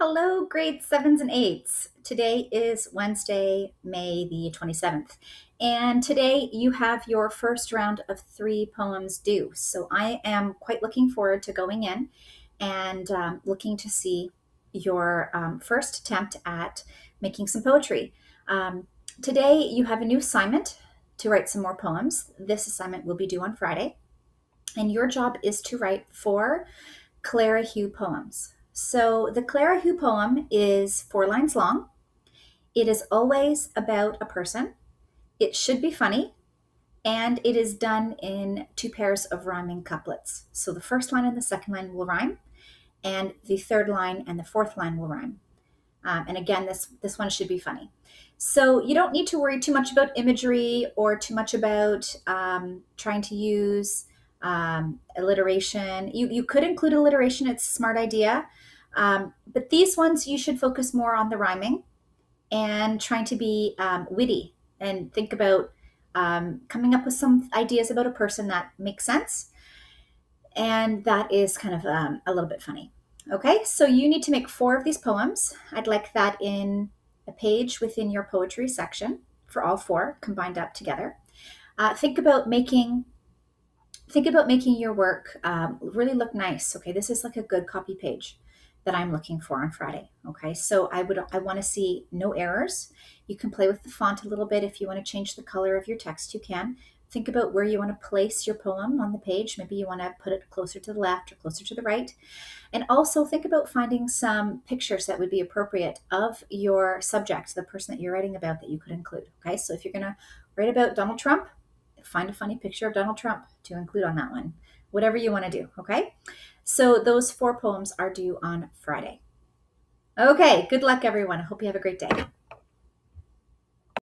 Hello, grade sevens and eights. Today is Wednesday, May the 27th. And today you have your first round of 3 poems due. So I am quite looking forward to going in and looking to see your first attempt at making some poetry. Um, Today you have a new assignment to write some more poems. This assignment will be due on Friday. And your job is to write 4 Clara Hugh poems. So the Clara Hugh poem is 4 lines long. It is always about a person. It should be funny, and it is done in 2 pairs of rhyming couplets. So the first line and the second line will rhyme, and the third line and the fourth line will rhyme. And again, this one should be funny. So you don't need to worry too much about imagery or too much about trying to use alliteration. You could include alliteration. It's a smart idea. But these ones, you should focus more on the rhyming and trying to be witty and think about coming up with some ideas about a person that makes sense. And that is kind of a little bit funny. Okay, so you need to make 4 of these poems. I'd like that in a page within your poetry section for all 4 combined up together. Think about making your work really look nice. Okay, this is like a good copy page that I'm looking for on Friday. Okay, so I want to see no errors. You can play with the font a little bit. If you want to change the color of your text, you can. Think about where you want to place your poem on the page. Maybe you want to put it closer to the left or closer to the right. And also think about finding some pictures that would be appropriate of your subject, the person that you're writing about, that you could include. Okay, so if you're going to write about Donald Trump, find a funny picture of Donald Trump to include on that one. Whatever you want to do, okay? So those 4 poems are due on Friday. Okay, good luck, everyone. I hope you have a great day.